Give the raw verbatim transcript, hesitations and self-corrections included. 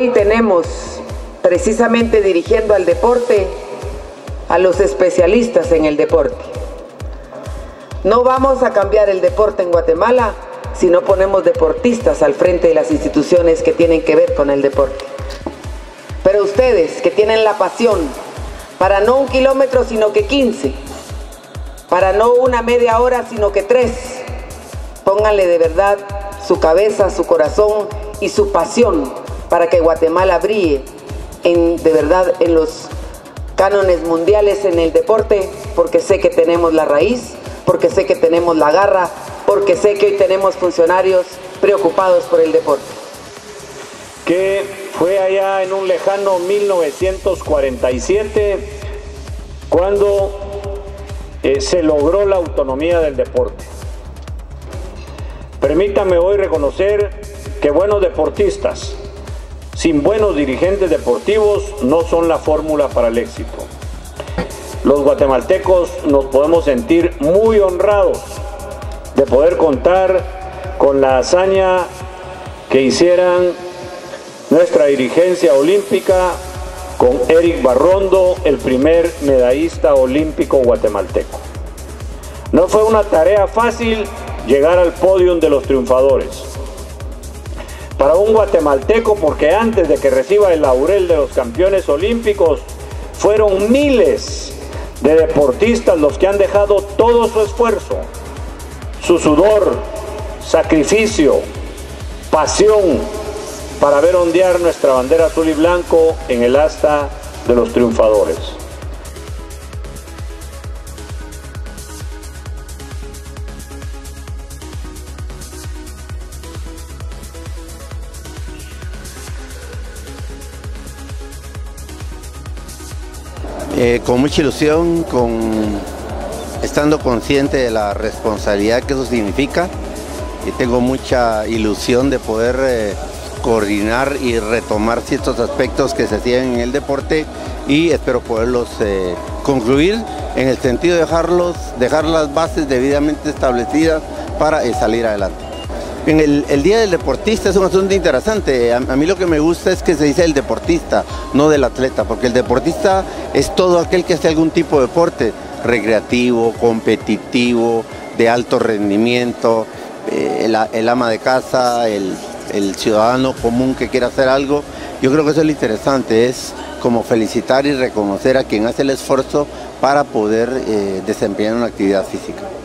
Hoy tenemos precisamente dirigiendo al deporte a los especialistas en el deporte. No vamos a cambiar el deporte en Guatemala si no ponemos deportistas al frente de las instituciones que tienen que ver con el deporte. Pero ustedes que tienen la pasión para no un kilómetro sino que quince, para no una media hora sino que tres, pónganle de verdad su cabeza, su corazón y su pasión para que Guatemala brille en, de verdad en los cánones mundiales en el deporte, porque sé que tenemos la raíz, porque sé que tenemos la garra, porque sé que hoy tenemos funcionarios preocupados por el deporte. Que fue allá en un lejano mil novecientos cuarenta y siete cuando eh, se logró la autonomía del deporte. Permítame hoy reconocer que buenos deportistas sin buenos dirigentes deportivos no son la fórmula para el éxito. Los guatemaltecos nos podemos sentir muy honrados de poder contar con la hazaña que hicieran nuestra dirigencia olímpica con Eric Barrondo, el primer medallista olímpico guatemalteco. No fue una tarea fácil llegar al podio de los triunfadores. Para un guatemalteco, porque antes de que reciba el laurel de los campeones olímpicos, fueron miles de deportistas los que han dejado todo su esfuerzo, su sudor, sacrificio, pasión, para ver ondear nuestra bandera azul y blanco en el asta de los triunfadores. Eh, con mucha ilusión, con, estando consciente de la responsabilidad que eso significa, y tengo mucha ilusión de poder eh, coordinar y retomar ciertos aspectos que se tienen en el deporte y espero poderlos eh, concluir en el sentido de dejarlos, dejar las bases debidamente establecidas para eh, salir adelante. En el, el Día del Deportista es un asunto interesante. A, a mí lo que me gusta es que se dice el deportista, no del atleta, porque el deportista es todo aquel que hace algún tipo de deporte, recreativo, competitivo, de alto rendimiento, eh, el, el ama de casa, el, el ciudadano común que quiera hacer algo. Yo creo que eso es lo interesante, es como felicitar y reconocer a quien hace el esfuerzo para poder eh, desempeñar una actividad física.